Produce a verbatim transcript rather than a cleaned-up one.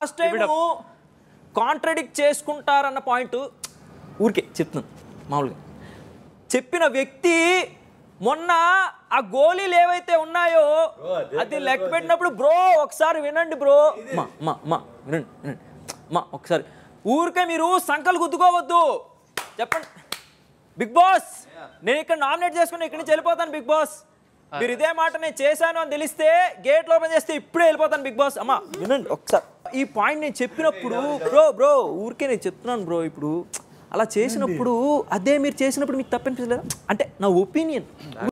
last time contradict చేసుకుంటారన్న point ఊరికే చెప్తున్నాను మామూలుగా చెప్పిన వ్యక్తి మొన్న ఆ గోళీలు ఏవైతే ఉన్నాయో అది లెక్క పెట్టినప్పుడు బ్రో ఒకసారి వినండి బ్రో మా మా మా వినండి వినండి మా ఒకసారి ఊరికే మీరు సంకలు గుద్దుకోవద్దు చెప్పండి బిగ్ బాస్ నేను ఇక్కడ నామినేట్ చేసుకుని ఇక్కడి నుంచి వెళ్ళిపోతాను బిగ్ బాస్ మీరు ఇదే మాట నేను చేశాను అని తెలిస్తే గేట్ ఓపెన్ చేస్తే ఇప్పుడే వెళ్ళిపోతాను బిగ్ బాస్ అమ్మా వినండి ఒకసారి ఈ పాయింట్ నేను చెప్పినప్పుడు బ్రో బ్రో ఊరికే నేను చెప్తున్నాను బ్రో ఇప్పుడు అలా చేసినప్పుడు అదే మీరు చేసినప్పుడు మీకు తప్పనిపించలేదు అంటే నా ఒపీనియన్